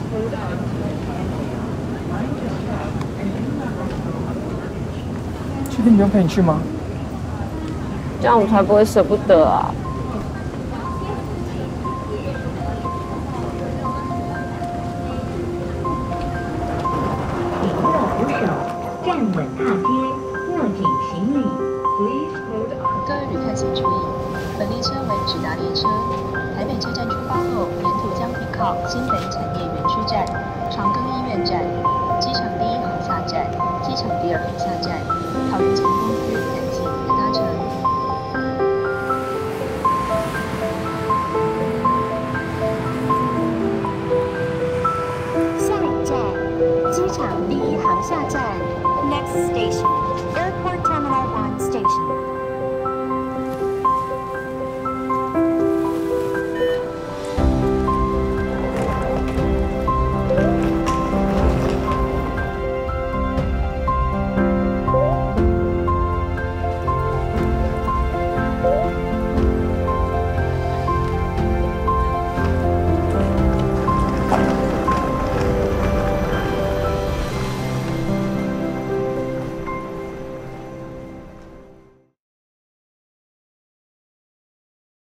确定不用陪你去吗？ 这样我才不会舍不得啊。 请握扶手，站稳踏阶，握紧行李。Please hold on. 各位旅客请注意，本列车为直达列车，台北车站出发后，沿途将停靠新北产业园区站、长庚医院站、机场第一航厦站、机场第二航厦站。桃园航空公司感谢您的搭乘。下一站，机场第一航厦站 ，Next station.